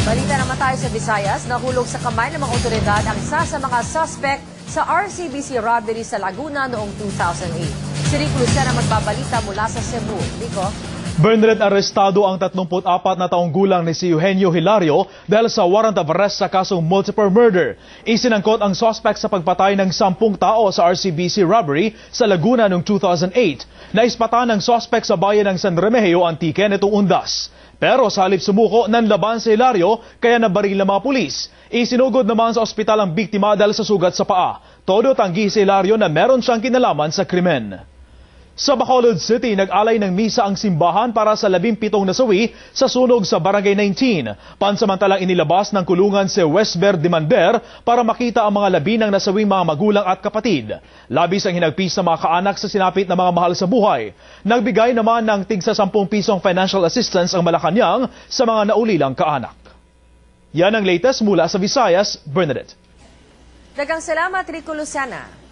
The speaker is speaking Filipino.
Balita naman tayo sa Visayas, nahulog sa kamay ng mga otoridad ang isa sa mga suspect sa RCBC robbery sa Laguna noong 2008. Si Rico Luciana magbabalita mula sa Cebu. Rico? Bernadette, arestado ang 34 na taong gulang ni si Eugenio Hilario dahil sa warrant of arrest sa kasong multiple murder. Isinangkot ang suspect sa pagpatay ng 10 tao sa RCBC robbery sa Laguna noong 2008. Naispatan ng suspect sa bayan ng San Remigio, Antique nitong Undas. Pero sa halip sumuko, nanlaban si Hilario kaya nabaril ng mga pulis. Isinugod naman sa ospital ang biktima dahil sa sugat sa paa. Todo tanggi si Hilario na meron siyang kinalaman sa krimen. Sa Bacolod City, nag-alay ng misa ang simbahan para sa 17 nasawi sa sunog sa Barangay 19. Pansamantalang inilabas ng kulungan si Westber Demander para makita ang mga labinang nasawing mga magulang at kapatid. Labis ang hinagpis ng mga kaanak sa sinapit na mga mahal sa buhay. Nagbigay naman ng tigsa 10 pisong financial assistance ang Malacanang sa mga naulilang kaanak. Yan ang latest mula sa Visayas, Bernadette. Daghang salamat, Rico Luciana.